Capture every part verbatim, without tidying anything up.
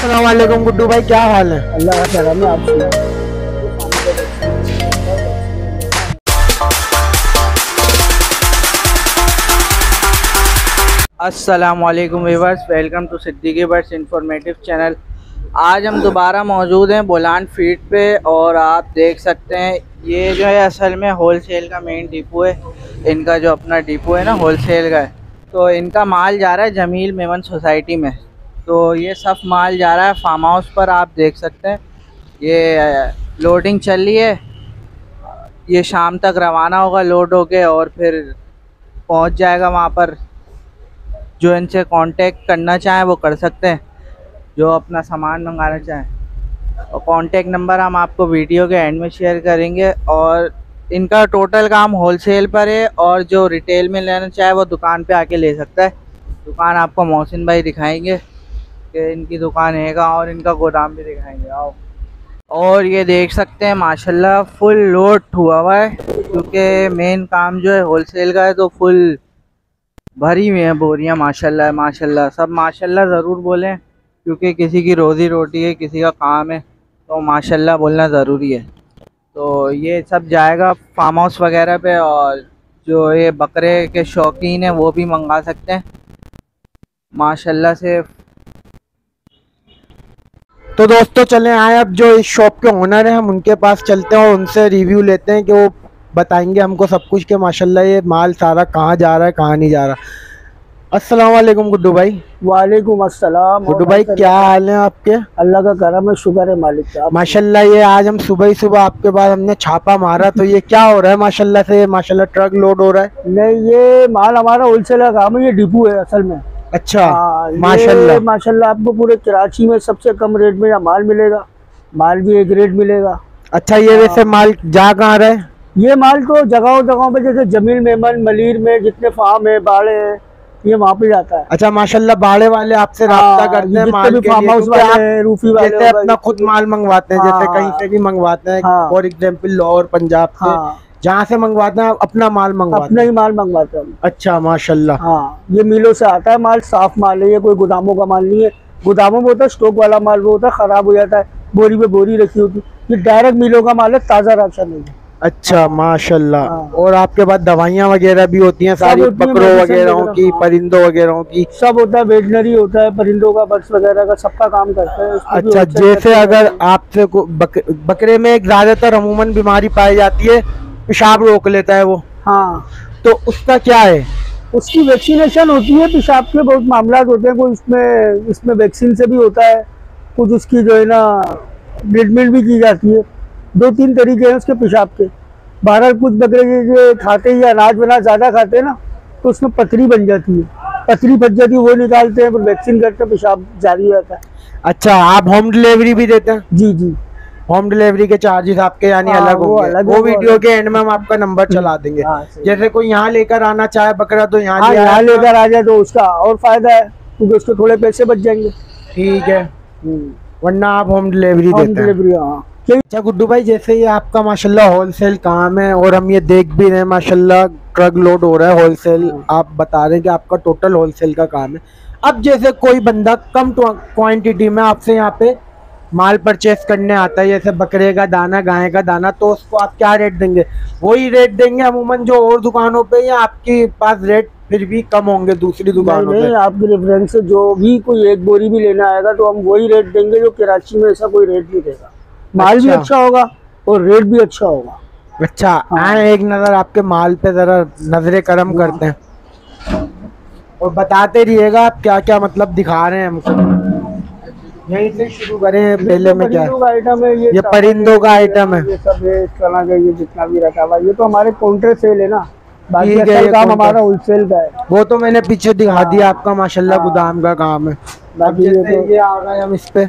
अस्सलाम वालेकुम गुड्डू भाई, क्या हाल है? अल्लाह का करम है। आप सुनाओ। अस्सलाम वालेकुम viewers, welcome to Siddiqui birds informative channel. आज हम दोबारा मौजूद हैं बोलान फीड पे और आप देख सकते हैं ये जो है असल में होलसेल का मेन डिपो है। इनका जो अपना डिपो है ना होलसेल का है, तो इनका माल जा रहा है जमील मेमन सोसाइटी में। तो ये सब माल जा रहा है फार्म हाउस पर, आप देख सकते हैं ये लोडिंग चल रही है। ये शाम तक रवाना होगा लोड होके और फिर पहुंच जाएगा वहाँ पर। जो इनसे कांटेक्ट करना चाहें वो कर सकते हैं, जो अपना सामान मंगाना चाहें। और कांटेक्ट नंबर हम आपको वीडियो के एंड में शेयर करेंगे। और इनका टोटल काम होलसेल पर है, और जो रिटेल में लेना चाहे वो दुकान पे आके ले सकता है। दुकान आपको मोहसिन भाई दिखाएंगे कि इनकी दुकान है कहाँ, और इनका गोदाम भी दिखाएंगे। आओ। और ये देख सकते हैं माशाल्लाह फुल लोड हुआ हुआ है, क्योंकि मेन काम जो है होलसेल का है, तो फुल भरी हुई हैं बोरियां। माशाल्लाह माशाल्लाह, सब माशाल्लाह ज़रूर बोलें, क्योंकि किसी की रोज़ी रोटी है, किसी का काम है, तो माशाल्लाह बोलना ज़रूरी है। तो ये सब जाएगा फार्म हाउस वगैरह पे, और जो ये बकरे के शौकीन हैं वो भी मंगा सकते हैं माशाल्लाह से। तो दोस्तों चलें आए अब जो इस शॉप के ओनर हैं हम उनके पास चलते हैं और उनसे रिव्यू लेते हैं कि वो बताएंगे हमको सब कुछ कि माशाल्लाह ये माल सारा कहाँ जा रहा है कहाँ नहीं जा रहा। अस्सलाम वालेकुम गुड्डू भाई। वालेकुम अस्सलाम। गुड्डू भाई क्या हाल है आपके? अल्लाह का करम है, शुक्र है मालिक का। माशाल्लाह ये आज हम सुबह ही सुबह आपके बाद हमने छापा मारा, तो ये क्या हो रहा है माशाल्लाह से? माशाल्लाह ट्रक लोड हो रहा है? नहीं, ये माल हमारा होलसेल का काम है, ये डिपो है असल में। अच्छा माशाल्लाह माशाल्लाह आपको पूरे कराची में सबसे कम रेट में माल मिलेगा। माल भी एक रेट मिलेगा। अच्छा ये वैसे माल जा कहाँ रहा है? ये माल तो जगहों जगहों पे, जैसे जमील मेमन मलीर में जितने फार्म है बाड़े है, ये वहाँ पे जाता है। अच्छा माशाल्लाह बाड़े वाले आपसे राब्ता करते हैं माल के फार्म हाउस वाले, रूफी वाले, जैसे अपना खुद माल मंगवाते हैं, जैसे कहीं से भी मंगवाते हैं, फॉर एग्जाम्पल लाहौर पंजाब से, जहाँ से मंगवाते हैं अपना माल मंगवाते अपना ही माल मंगवाते हैं। अच्छा माशाल्लाह। हाँ, ये मिलों से आता है माल, साफ माल है, ये कोई गोदामों का माल नहीं है। गोदामों में होता है स्टॉक वाला माल, वो होता है खराब हो जाता है, बोरी पे बोरी रखी होती। ये डायरेक्ट मिलों का माल है, ताज़ा राशन है। अच्छा माशाल्लाह। और आपके पास दवाइयाँ वगैरह भी होती हैं सारी, बकरों वगैरह की, परिंदों वगैरह की? सब होता है, वेटनरी होता है, परिंदों का, बर्ड्स वगैरह का, सबका काम करता है। अच्छा, जैसे अगर आपसे बक, बकरे में एक ज्यादातर अमूमन बीमारी पाई जाती है, पेशाब रोक लेता है वो, हाँ, तो उसका क्या है? उसकी वैक्सीनेशन होती है। पेशाब के बहुत मामला होते हैं, कोई इसमें इसमें वैक्सीन से भी होता है, कुछ उसकी जो है ना ट्रीटमेंट भी की जाती है। दो तीन तरीके हैं उसके पेशाब के। बहरहाल कुछ बकरे के खाते या अनाज बना ज़्यादा खाते हैं ना, तो उसमें पथरी बन जाती है, पथरी फट जाती है, वो निकालते हैं, फिर वैक्सीन करते हैं, पेशाब जारी रहता है। अच्छा, आप होम डिलीवरी भी देते हैं? जी जी, होम डिलीवरी के चार्जेस आपके यानी अलग होंगे। वो, वो वीडियो के एंड में हम आपका नंबर चला देंगे। जैसे कोई यहाँ लेकर आना चाहे बकरा, तो यहाँ यहाँ लेकर आ जाए तो उसका और फायदा है, क्योंकि उसके थोड़े पैसे बच जाएंगे। ठीक है, वरना आप होम डिलीवरी देते हैं? अच्छा गुड्डू भाई, जैसे ये आपका माशाल्लाह होलसेल काम है और हम ये देख भी रहे हैं माशाल्लाह ट्रक लोड हो रहा है होलसेल, आप बता रहे हैं कि आपका टोटल होलसेल का काम है। अब जैसे कोई बंदा कम क्वांटिटी में आपसे यहाँ पे माल परचेस करने आता है, जैसे बकरे का दाना, गाय का दाना, तो उसको आप क्या रेट देंगे? वही रेट देंगे अमूमन जो और दुकानों पे, या आपके पास रेट फिर भी कम होंगे दूसरी दुकानों पे? आपकी रेफरेंस से जो भी कोई एक बोरी भी लेना आएगा तो हम वही रेट देंगे जो कराची में, ऐसा कोई रेट नहीं देगा। माल अच्छा। भी अच्छा होगा और रेट भी अच्छा होगा। अच्छा, हाँ। एक नजर आपके माल पे जरा नजरे करम करते हैं और बताते रहिएगा आप क्या क्या मतलब दिखा रहे हैं हमको। यहीं से शुरू करें पहले में? क्या आइटम है ये? ये परिंदों का आइटम है, ये सब है, चना का ये जितना भी रखा हुआ, ये तो हमारे काउंटर सेल है ना, बाकी असल काम हमारा होलसेल का है। वो तो मैंने पीछे दिखा दिया आपका माशाल्लाह गोदाम का काम है। बाकी ये तो ये आ रहा है हम इस पे,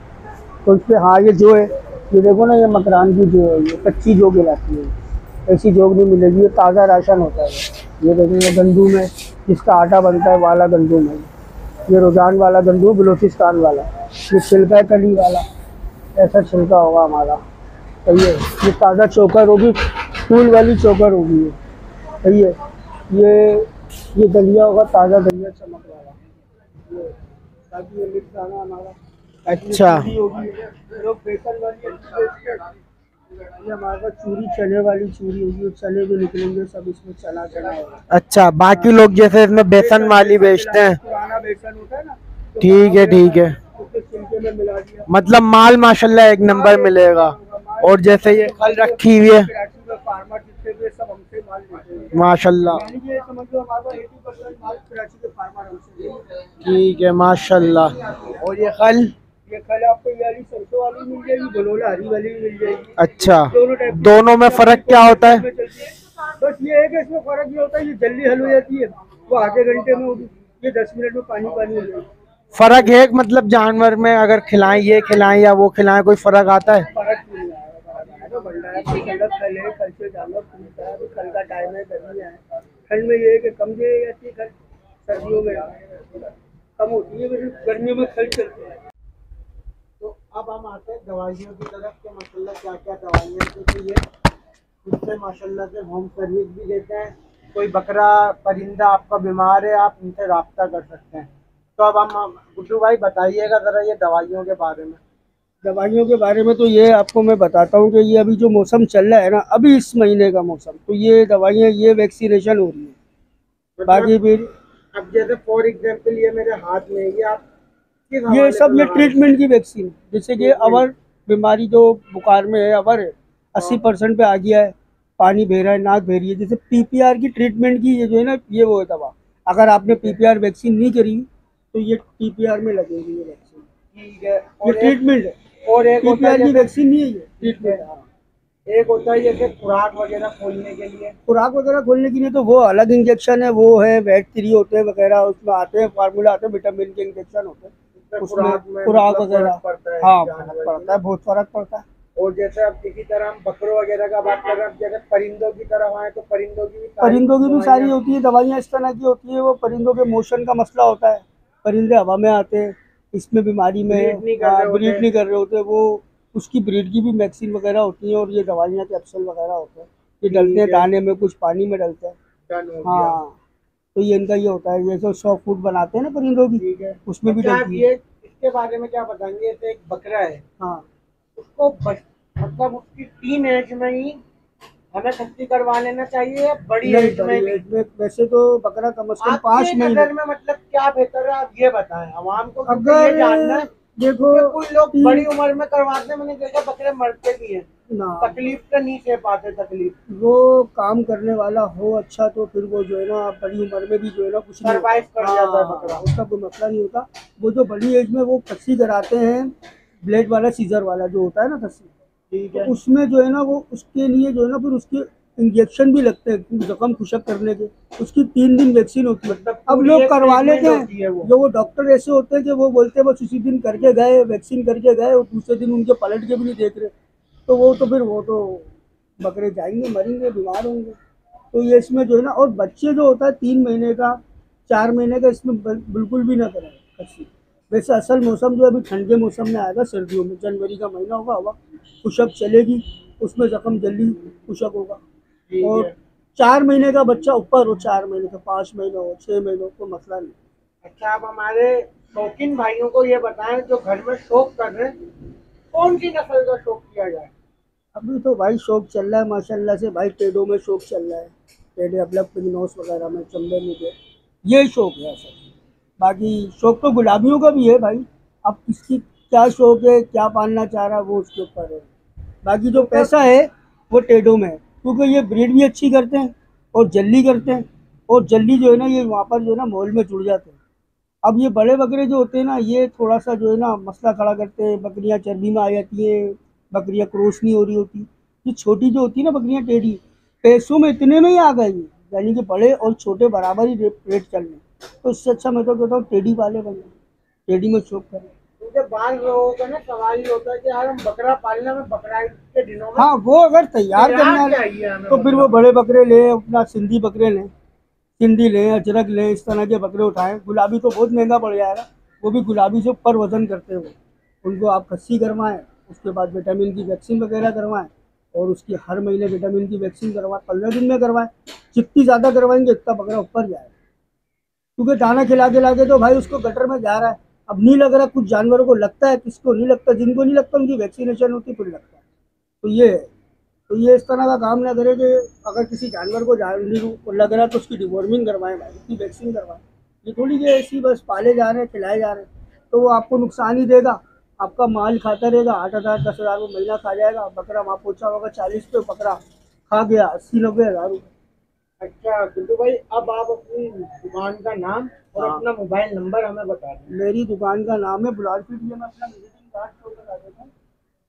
तो इस पे हाँ, ये जो है ये देखो ना, ये मकरान की जो है ये कच्ची जोग लाती है, ऐसी जोग नहीं मिलेगी, ये ताज़ा राशन होता है। ये देखेंगे गंदूम है, जिसका आटा बनता है वाला गंदूम है, ये रोजान वाला गंदूम, बलोचिस्तान वाला, ये छिलका है कली वाला, ऐसा छिलका होगा हमारा। सही है, ये ताज़ा चोकर होगी, फूल वाली चोकर होगी ये। सही है, ये ये दलिया होगा, ताज़ा दलिया चमक वाला। ये बाकी ये मिक्स दाना हमारा अच्छा चूरी होगी, लोग बेसन वाली हल्दी बेचते हैं। ये हमारे पास चूरी चने वाली चूरी होगी, वो चने जो निकलेंगे सब इसमें चना चना होगा। अच्छा, बाकी लोग जैसे इसमें बेसन वाली बेचते हैं। पुराना बेसन होता है ना, तो ठीक है ठीक है, उसके छिलके में मिला दिया। मतलब माल माशाल्लाह एक नंबर मिलेगा। और जैसे ये फल रखी हुई है कराची में फार्मर जितने भी सब हमसे माल लेते हैं माशाल्लाह। यानी कि ये समझ लो हमारे पास अस्सी परसेंट माल कराची के फार्मर हमसे लेते हैं। ठीक है माशाल्लाह। और ये फल ये कल आपको ये वाली सरसों वाली मिल जाएगी, बलोला हरी वाली भी मिल जाएगी। अच्छा, दोनों टाइप की। दोनों में फर्क क्या होता है? बस ये है कि इसमें फर्क ये होता है, ये जल्दी हल हो जाती है, वो आधे घंटे में होगी, ये दस मिनट में पानी पानी हो जाएगी। फर्क है कि मतलब जानवर में अगर खिलाएं, ये खिलाएं या वो खिलाएं, कोई फर्क आता है? फर्क नहीं आएगा, फर्क आएगा, बन रहा है कोई गलत कल है, कल से जानवर पूछता है, कल का टाइम है, गर्मी है। ठंड में ये है कि कम दे जाती है, खल सर्दियों में कम होती है, फिर गर्मियों में खल चलती है। तो अब हम आते हैं दवाइयों की तरफ के माशाल्लाह क्या क्या दवाइयाँ, क्योंकि ये उससे माशाल्लाह से होम सर्विस भी देते हैं। कोई बकरा परिंदा आपका बीमार है, आप उनसे रब्ता कर सकते हैं। तो अब हम गुड्डू भाई बताइएगा ज़रा ये दवाइयों के बारे में। दवाइयों के बारे में तो ये आपको मैं बताता हूँ कि ये अभी जो मौसम चल रहा है ना, अभी इस महीने का मौसम, तो ये दवाइयाँ ये वैक्सीनेशन हो रही है। मतलब बाकी फिर अब जैसे फॉर एग्जाम्पल ये मेरे हाथ में, ये आप किस ये हवाले सब से ये लगा रहे हैं? ट्रीटमेंट की वैक्सीन, जैसे कि अवर बीमारी जो बुखार में है, अवर है अस्सी परसेंट पे आ गया है, पानी बह रहा है, नाक बह रही है, जैसे पीपीआर की ट्रीटमेंट की ये जो है ना, ये वो है दवा। अगर आपने पीपीआर वैक्सीन नहीं करी तो ये पीपीआर में लगेगी ये वैक्सीन। ठीक है। ये और एक ट्रीटमेंट है, और एक होता पीपीआर है की जैसे वैक्सीन नहीं है, ये ट्रीटमेंट है। हाँ। एक होता है जैसे खुराक वगैरह खोलने के लिए। खुराक वगैरह खोलने के लिए तो वो अलग इंजेक्शन है, वो है वेट थ्री होते हैं वगैरह, उसमें आते हैं फार्मूला आते हैं, विटामिन के इंजेक्शन होते हैं उसमें उसमें, खुराक में खुराक मतलब वगैरह। फर्क पड़ता है हाँ जानवर फर्क की पड़ता ना। है, बहुत फर्क पड़ता है। और जैसे अब इसी तरह हम बकरों वगैरह का बात कर रहे हैं, अब जैसे परिंदों की तरफ आए तो परिंदों की भी सारी परिंदों की भी दवाइयाँ- सारी होती है दवाइयाँ, इस तरह की होती है, वो परिंदों के मोशन का मसला होता है, परिंदे हवा में आते हैं, इसमें बीमारी में ब्रीड नहीं कर रहे होते। ब्रीड नहीं कर रहे होते, वो उसकी ब्रीड की भी वैक्सीन वगैरह होती है, और ये दवाइयाँ कैप्सूल वगैरह होते हैं, ये डलते हैं ठीक है। दाने में, कुछ पानी में डलते हैं। डन हो गया। हाँ, तो ये इनका ये होता है, जैसे सॉफ्ट फूड बनाते हैं ना परिंदों की, ठीक है। उसमें भी अच्छा, आप डलती है। ये इसके बारे में क्या बताएंगे? जैसे एक बकरा है, हाँ उसको बच, मतलब उसकी टीन एज में ही हमें खत्ती करवा लेना चाहिए या बड़ी नहीं, एज में बड़ी भी? एज में वैसे तो बकरा कम से कम पाँच आपकी महीने। नजर में मतलब क्या बेहतर है, आप ये बताएं आवाम को, क्योंकि अगर ये जानना है। देखो क्योंकि कुछ लोग तीन- बड़ी उम्र में करवाते हैं, मैंने देखा बकरे मरते भी हैं, ना, तकलीफ तो नहीं सह पाते तकलीफ, वो काम करने वाला हो अच्छा, तो फिर वो जो है ना बड़ी उम्र में भी जो है ना कुछ नहीं सरवाइव होता। कर जाता है हाँ, बकरा। उसका कोई मसला नहीं होता। वो जो बड़ी एज में वो कस्सी कराते हैं, ब्लेड वाला सीजर वाला जो होता है ना कस्सी, ठीक है। तो उसमें जो है ना वो उसके लिए जो है ना फिर उसके इंजेक्शन भी लगते हैं जख्म खुशक करने के, उसकी तीन दिन वैक्सीन होती है। मतलब अब पूरी लोग एक करवा treatment लेते होती है हैं, वो। जो वो डॉक्टर ऐसे होते हैं कि वो बोलते हैं बस उसी दिन करके गए, वैक्सीन करके गए, और दूसरे दिन उनके पलट के भी नहीं देख रहे, तो वो तो फिर वो तो बकरे जाएंगे, मरेंगे, बीमार होंगे। तो ये इसमें जो है ना, और बच्चे जो होता है तीन महीने का, चार महीने का, इसमें बिल- बिल्कुल भी ना कराए कस्सी। वैसे असल मौसम जो अभी ठंड के मौसम में आएगा, सर्दियों में, जनवरी का महीना होगा, हवा खुशक चलेगी, उसमें जख्म जल्दी खुशक होगा। ठीक और है। चार महीने का बच्चा ऊपर हो, चार महीने का, पाँच महीने हो, छः महीने हो, कोई मसला नहीं। अच्छा, आप हमारे शौकीन भाइयों को ये बताएं जो घर में शौक कर रहे हैं, कौन सी नस्ल का शौक किया जाए? अभी तो भाई शौक चल रहा है माशाल्लाह से, भाई टेडो में शौक चल रहा है, टेडे अपलक पिगनोस वगैरह में, चंबे में के, ये शौक है असल। बाकी शौक तो गुलाबियों का भी है भाई, अब किसकी क्या शौक है, क्या पालना चाह रहा है, वो उसके ऊपर है। बाकी जो पैसा है वो टेडो में है, क्योंकि ये ब्रीड भी अच्छी करते हैं और जल्दी करते हैं, और जल्दी जो है ना ये वहाँ पर जो है ना मॉल में जुड़ जाते हैं। अब ये बड़े बकरे जो होते हैं ना, ये थोड़ा सा जो है ना मसला खड़ा करते हैं, बकरियां चर्बी में आ जाती हैं, बकरियां क्रॉस नहीं हो रही होती। ये छोटी जो होती है ना बकरियां टेढ़ी, पैसों में इतने में ही आ गई, यानी कि बड़े और छोटे बराबर ही रे- रेट चल रहे हैं। तो इससे अच्छा मैं तो कहता हूँ टेढ़ी वाले बन जाए, टेढ़ी में शौक करें। क्योंकि बाल लोगों का ना सवाल ये होता है कि यार हम बकरा पालने में, बकरा ईद के दिनों में हाँ, वो अगर तैयार करना है चाहिए हमें, तो फिर वो बड़े बकरे लें, अपना सिंधी बकरे लें, सिंधी लें, अजरक लें, इस तरह के बकरे उठाएं। गुलाबी तो बहुत महंगा पड़ जाएगा, वो भी गुलाबी से ऊपर वजन करते हैं वो, उनको आप खस्सी करवाएं, उसके बाद विटामिन की वैक्सीन वगैरह करवाएं, और उसकी हर महीने विटामिन की वैक्सीन करवाएं, पंद्रह दिन में करवाएं। जितनी ज़्यादा करवाएंगे उतना बकरा ऊपर जाएगा, क्योंकि दाना खिला खिला के तो भाई उसको गटर में जा रहा है। अब नहीं लग रहा, कुछ जानवरों को लगता है, किसको नहीं लगता, जिनको नहीं लगता उनकी वैक्सीनेशन होती फिर लगता है। तो ये है। तो ये इस तरह का काम ना करे कि अगर किसी जानवर को जानवर को लग रहा है तो उसकी डिवॉर्मिंग करवाएं भाई, उसकी वैक्सीन करवाएं। ये थोड़ी कि ऐसी बस पाले जा रहे हैं, खिलाए जा रहे हैं, तो वो आपको नुकसान ही देगा। आपका माल खाता रहेगा, आठ हज़ार दस हज़ार रुपये महीना खा जाएगा। बकरा वहाँ पहुँचा होगा चालीस पे, बकरा खा गया अस्सी नब्बे हज़ार रुपये। अच्छा गुड्डू भाई, अब आप अपनी दुकान का नाम और हाँ। अपना मोबाइल नंबर हमें बता दें। मेरी दुकान का नाम है बुलाल फीड। ये मैं अपना विजिटिंग कार्ड शो करा देता हूँ।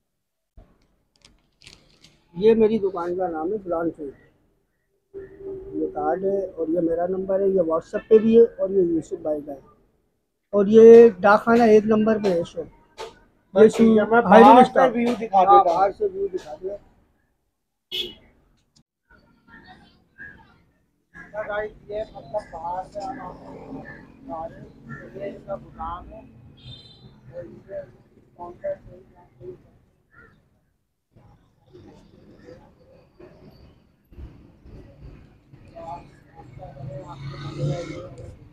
ये मेरी दुकान का नाम है बुलाल फीड। ये कार्ड है और ये मेरा नंबर है, ये व्हाट्सएप पे भी है और ये यूसुफ भाई का है। और ये डाक खाना एक नंबर पे है शो। ये ठीक है, मैं हायरिंग बाहर से स्टाफ। व्यू दिखा हाँ, देता हूँ। बाहर से व्यू दिखा दिया। गाइस, ये मतलब बाहर से हम आपको दिखा रहे हैं। ये इसका गोदाम है और ये काउंटर पे आपको